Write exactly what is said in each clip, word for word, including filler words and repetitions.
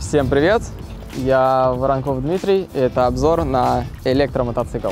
Всем привет! Я Воронков Дмитрий, и это обзор на электромотоцикл.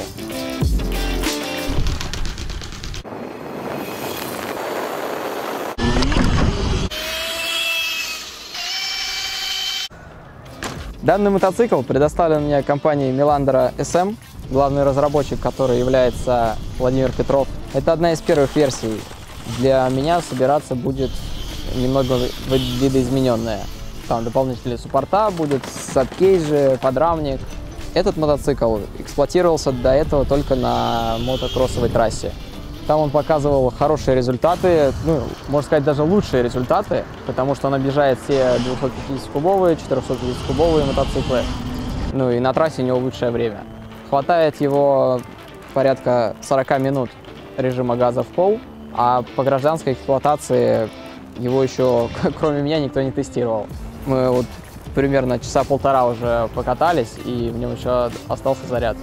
Данный мотоцикл предоставлен мне компанией Меландера эс эм, главный разработчик которой является Владимир Петров. Это одна из первых версий. Для меня собираться будет немного видоизмененная. Там дополнительные суппорта будет, сабкейджи, подрамник. Этот мотоцикл эксплуатировался до этого только на мотокроссовой трассе. Там он показывал хорошие результаты, ну, можно сказать, даже лучшие результаты, потому что он объезжает все двухсотпятидесятикубовые, четырехсотпятидесятикубовые мотоциклы. Ну и на трассе у него лучшее время. Хватает его порядка сорока минут режима газа в пол, а по гражданской эксплуатации его еще, кроме меня, никто не тестировал. Мы вот примерно часа полтора уже покатались, и в нем еще остался заряд.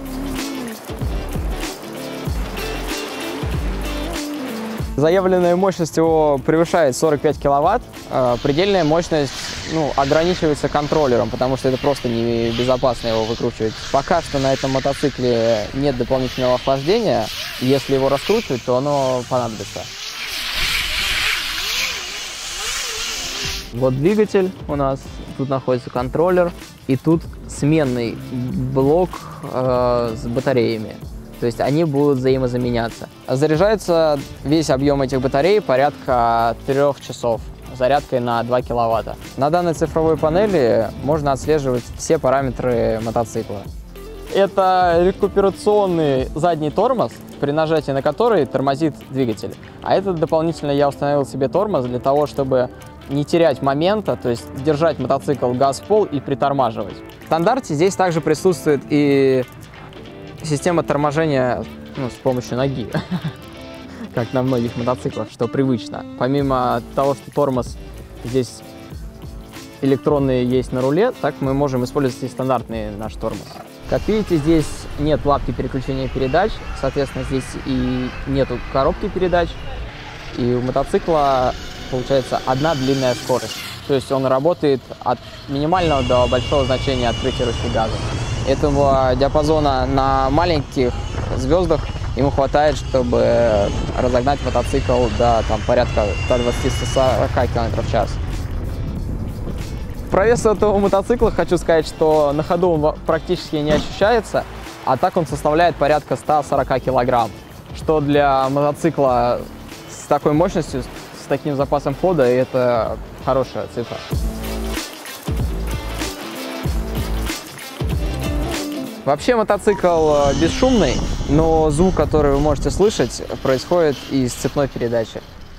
Заявленная мощность его превышает сорок пять киловатт. Предельная мощность ну, ограничивается контроллером, потому что это просто небезопасно его выкручивать. Пока что на этом мотоцикле нет дополнительного охлаждения. Если его раскручивать, то оно понадобится. Вот двигатель у нас, тут находится контроллер, и тут сменный блок э, с батареями. То есть они будут взаимозаменяться. Заряжается весь объем этих батарей порядка трех часов зарядкой на два киловатта. На данной цифровой панели можно отслеживать все параметры мотоцикла. Это рекуперационный задний тормоз, при нажатии на который тормозит двигатель. А этот дополнительно я установил себе тормоз для того, чтобы не терять момента, то есть держать мотоцикл газ в пол и притормаживать. В стандарте здесь также присутствует и система торможения ну, с помощью ноги, как на многих мотоциклах, что привычно. Помимо того, что тормоз здесь электронный есть на руле, так мы можем использовать и стандартный наш тормоз. Как видите, здесь нет лапки переключения передач, соответственно, здесь и нету коробки передач, и у мотоцикла получается одна длинная скорость. То есть он работает от минимального до большого значения открытия ручки газа. Этого диапазона на маленьких звездах ему хватает, чтобы разогнать мотоцикл до там, порядка ста двадцати — ста сорока километров в час. Про вес этого мотоцикла хочу сказать, что на ходу он практически не ощущается, а так он составляет порядка ста сорока килограмм, что для мотоцикла с такой мощностью, с таким запасом хода, это хорошая цифра. Вообще мотоцикл бесшумный, но звук, который вы можете слышать, происходит из цепной передачи.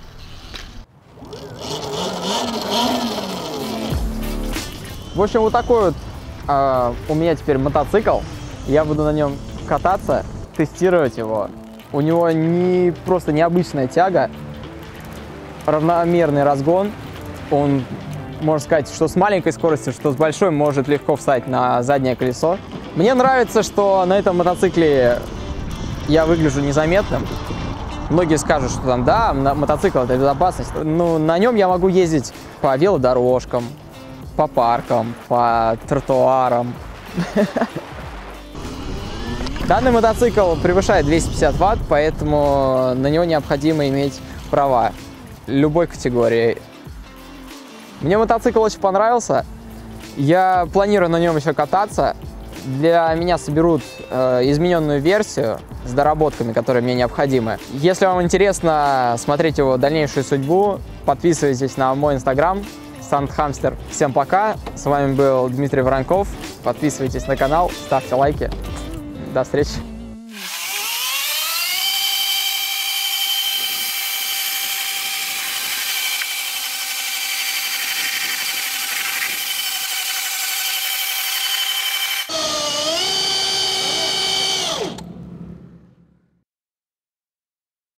В общем, вот такой вот э, у меня теперь мотоцикл. Я буду на нем кататься, тестировать его. У него не просто необычная тяга, равномерный разгон. Он, можно сказать, что с маленькой скоростью, что с большой, может легко встать на заднее колесо. Мне нравится, что на этом мотоцикле я выгляжу незаметным. Многие скажут, что там, да, мотоцикл — это безопасность. Но на нем я могу ездить по велодорожкам, по паркам, по тротуарам. Данный мотоцикл превышает двести пятьдесят ватт, поэтому на него необходимо иметь права любой категории. Мне мотоцикл очень понравился. Я планирую на нем еще кататься. Для меня соберут э, измененную версию с доработками, которые мне необходимы. Если вам интересно смотреть его дальнейшую судьбу, подписывайтесь на мой инстаграм Сандхамстер. Всем пока! С вами был Дмитрий Воронков. Подписывайтесь на канал, ставьте лайки. До встречи!